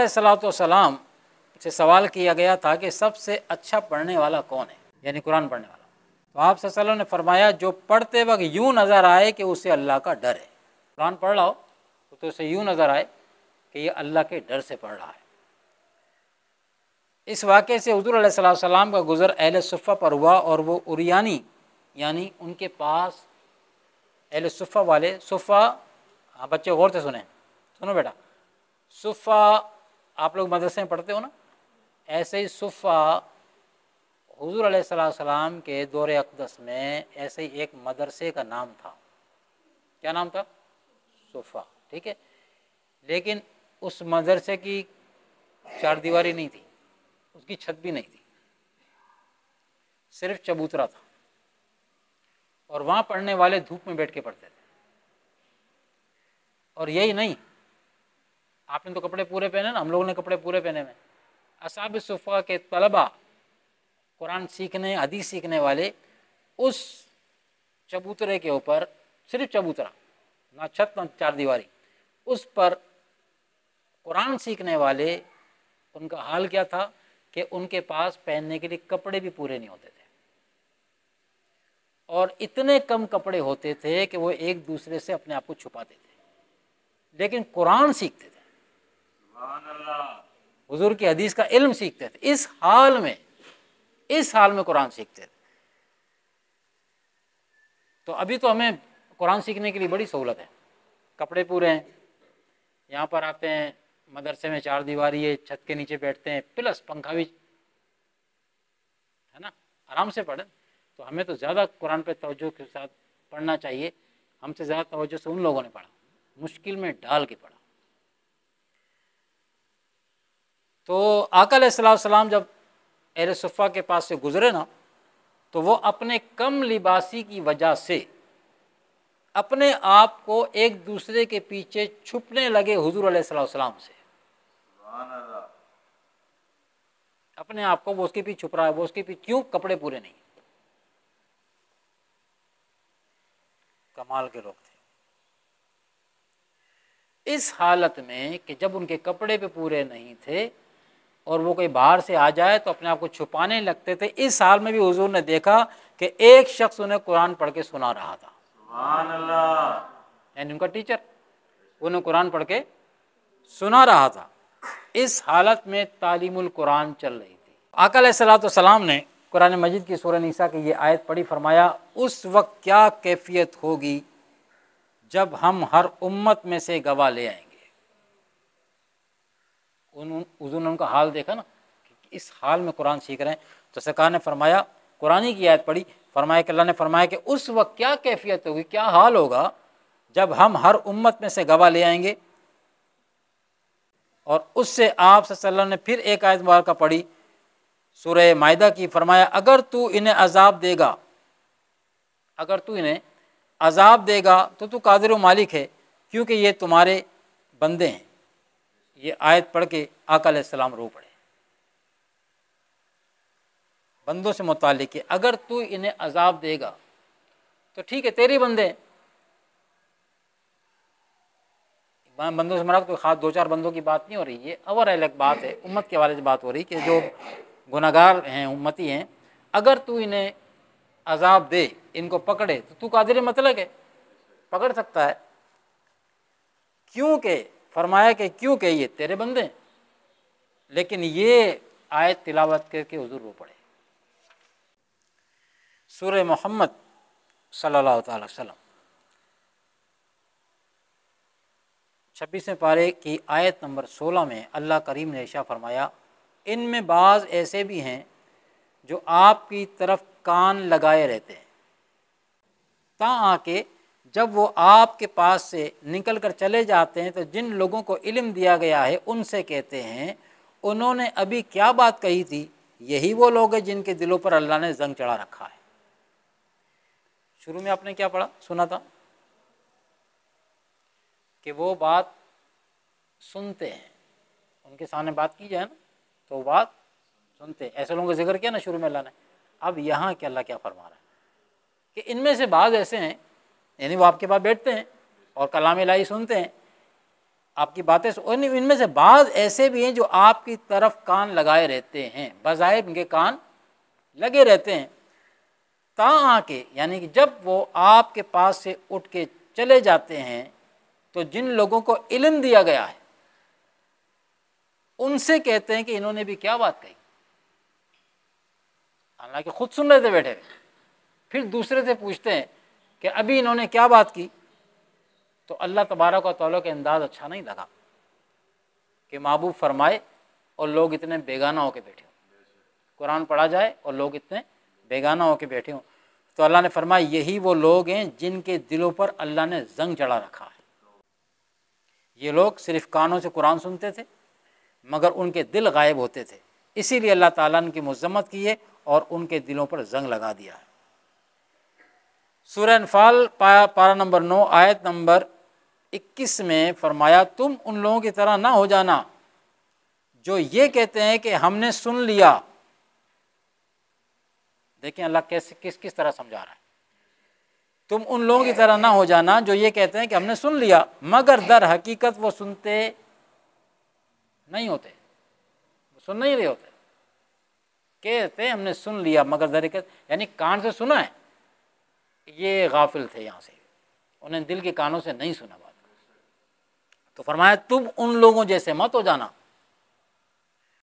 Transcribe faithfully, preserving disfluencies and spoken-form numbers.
علیہ الصلوۃ والسلام سے سوال کیا گیا تھا کہ سب سے اچھا پڑھنے والا کون ہے، یعنی قرآن پڑھنے والا، تو آپ صلی اللہ علیہ وسلم نے فرمایا جو پڑھتے وقت یوں نظر آئے کہ اسے اللہ کا ڈر ہے۔ قرآن پڑھ رہا ہو تو اسے یوں نظر آئے کہ یہ اللہ کے ڈر سے پڑھ رہا ہے۔ اس واقعے سے حضور علیہ الصلوۃ والسلام کا گزر اہل صفہ پر ہوا، اور وہ عریانی یعنی ان کے پاس اہل صفہ والے، صفہ، ہاں بچے غور سے سنیں، سنو بیٹا، صفہ آپ لوگ مدرسے میں پڑھتے ہو نا، ایسے ہی صفہ حضور علیہ الصلوۃ والسلام کے دور اقدس میں ایسے ہی ایک مدرسے کا نام تھا۔ کیا نام تھا؟ صفہ، ٹھیک ہے، لیکن اس مدرسے کی چار دیواری نہیں تھی، اس کی چھت بھی نہیں تھی، صرف چبوترا تھا، اور وہاں پڑھنے والے دھوپ میں بیٹھ کے پڑھتے تھے۔ اور یہی نہیں، آپ نے تو کپڑے پورے پہنے نا، ہم لوگوں نے کپڑے پورے پہنے ہوئے، اصحاب صفہ کے طلباء قرآن سیکھنے، حدیث سیکھنے والے اس چبوترے کے اوپر، صرف چبوترا، نہ چھت نہ چار دیواری، اس پر قرآن سیکھنے والے، ان کا حال کیا تھا کہ ان کے پاس پہننے کے لیے کپڑے بھی پورے نہیں ہوتے تھے، اور اتنے کم کپڑے ہوتے تھے کہ وہ ایک دوسرے سے اپنے آپ کو چھپاتے تھے، لیکن قرآن سیکھتے تھے، سبحان اللہ، حضور کی حدیث کا علم سیکھتے تھے، اس حال میں اس حال میں قرآن سیکھتے تھے۔ تو ابھی تو ہمیں قرآن سیکھنے کے لیے بڑی سہولت ہے، کپڑے پورے ہیں، یہاں پر آتے ہیں، مدرسے میں چار دیواری ہے، چھت کے نیچے بیٹھتے ہیں، پلس پنکھا بھی ہے نا، آرام سے پڑھیں۔ تو ہمیں تو زیادہ قرآن پہ توجہ کے ساتھ پڑھنا چاہیے، ہم سے زیادہ توجہ سے ان لوگوں نے پڑھا، مشکل میں ڈال کے پڑھا۔ تو آقا علیہ الصلوۃ والسلام جب اہل صفہ کے پاس سے گزرے نا، تو وہ اپنے کم لباسی کی وجہ سے اپنے آپ کو ایک دوسرے کے پیچھے چھپنے لگے حضور علیہ الصلوۃ والسلام سے، اپنے آپ کو وہ اس کے پیچھے چھپ رہا ہے، وہ اس کے پیچھے، کیوں؟ کپڑے پورے نہیں، کمال کے لوگ تھے۔ اس حالت میں کہ جب ان کے کپڑے پہ پورے نہیں تھے اور وہ کوئی باہر سے آ جائے تو اپنے آپ کو چھپانے لگتے تھے، اس حال میں بھی حضور نے دیکھا کہ ایک شخص انہیں قرآن پڑھ کے سنا رہا تھا، سبحان اللہ، یعنی ان کا ٹیچر انہیں قرآن پڑھ کے سنا رہا تھا۔ اس حالت میں تعلیم القرآن چل رہی تھی۔ آقا علیہ الصلوۃ والسلام نے قرآن مجید کی سورہ نساء کی یہ آیت پڑھی، فرمایا اس وقت کیا کیفیت ہوگی جب ہم ہر امت میں سے گواہ لے آئیں گے۔ حضور نے ان کا حال دیکھا نا، کہ اس حال میں قرآن سیکھ رہے ہیں، تو سرکار نے فرمایا، قرآن کی آیت پڑھی، فرمایا کہ اللہ نے فرمایا کہ اس وقت کیا کیفیت ہوگی، کیا حال ہوگا جب ہم ہر امت میں سے گواہ لے آئیں گے۔ اور اس سے آپ صلی اللہ علیہ وسلم نے پھر ایک آیت مبارکہ پڑھی سورہ مائدہ کی، فرمایا اگر تو انہیں عذاب دے گا، اگر تو انہیں عذاب دے گا تو تو قادر و مالک ہے، کیونکہ یہ تمہارے بندے ہیں۔ یہ آیت پڑھ کے آقا علیہ السلام رو پڑے، بندوں سے متعلق ہے، اگر تو انہیں عذاب دے گا تو ٹھیک ہے، تیرے بندے ہیں۔ بندوں سے مراد کوئی خاص دو چار بندوں کی بات نہیں ہو رہی ہے، اوور آل ایک بات ہے، امت کے حوالے سے بات ہو رہی کہ جو گناہگار ہیں، امتی ہیں، اگر تو انہیں عذاب دے، ان کو پکڑے، تو تو قادر مطلق ہے، پکڑ سکتا ہے، کیونکہ فرمایا کہ کیونکہ یہ تیرے بندے ہیں۔ لیکن یہ آیت تلاوت کر کے حضور رو پڑے۔ سورہ محمد صلی اللہ تعالی وسلم چھبیسویں پارے کی آیت نمبر سولہ میں اللہ کریم نے ارشاد فرمایا، ان میں بعض ایسے بھی ہیں جو آپ کی طرف کان لگائے رہتے ہیں، تاں کہ جب وہ آپ کے پاس سے نکل کر چلے جاتے ہیں تو جن لوگوں کو علم دیا گیا ہے ان سے کہتے ہیں انہوں نے ابھی کیا بات کہی تھی، یہی وہ لوگ ہیں جن کے دلوں پر اللہ نے زنگ چڑھا رکھا ہے۔ شروع میں آپ نے کیا پڑھا، سنا تھا کہ وہ بات سنتے ہیں، ان کے سامنے بات کی جائے نا تو وہ بات سنتے ہیں، ایسے لوگوں کا ذکر کیا نا شروع میں اللہ نے۔ اب یہاں کہ اللہ کیا فرما رہا ہے کہ ان میں سے بعض ایسے ہیں، یعنی وہ آپ کے پاس بیٹھتے ہیں اور کلام الہی سنتے ہیں، آپ کی باتیں ان میں سے بعض ایسے بھی ہیں جو آپ کی طرف کان لگائے رہتے ہیں، بظاہر ان کے کان لگے رہتے ہیں، تا آ کے یعنی کہ جب وہ آپ کے پاس سے اٹھ کے چلے جاتے ہیں تو جن لوگوں کو علم دیا گیا ہے ان سے کہتے ہیں کہ انہوں نے بھی کیا بات کہی، حالانکہ خود سن رہے تھے بیٹھے ہوئے، پھر دوسرے سے پوچھتے ہیں کہ ابھی انہوں نے کیا بات کی، تو اللہ تبارک و تعالیٰ کا انداز اچھا نہیں لگا کہ محبوب فرمائے اور لوگ اتنے بیگانہ ہو کے بیٹھے ہوں، قرآن پڑھا جائے اور لوگ اتنے بیگانہ ہو کے بیٹھے ہوں، تو اللہ نے فرمایا یہی وہ لوگ ہیں جن کے دلوں پر اللہ نے زنگ چڑھا رکھا ہے۔ یہ لوگ صرف کانوں سے قرآن سنتے تھے مگر ان کے دل غائب ہوتے تھے، اسی لیے اللہ تعالیٰ نے کی مذمت کی ہے اور ان کے دلوں پر زنگ لگا دیا ہے۔ سورہ انفال پارہ نمبر نو آیت نمبر اکیس میں فرمایا تم ان لوگوں کی طرح نہ ہو جانا جو یہ کہتے ہیں کہ ہم نے سن لیا۔ دیکھیں اللہ کیسے کس کس طرح سمجھا رہا ہے، تم ان لوگوں کی طرح نہ ہو جانا جو یہ کہتے ہیں کہ ہم نے سن لیا مگر در حقیقت وہ سنتے نہیں ہوتے، وہ سن نہیں رہے ہوتے، کہتے ہیں ہم نے سن لیا مگر در حقیقت یعنی کان سے سنا ہے، یہ غافل تھے، یہاں سے انہیں دل کے کانوں سے نہیں سنا بات۔ تو فرمایا تم ان لوگوں جیسے مت ہو جانا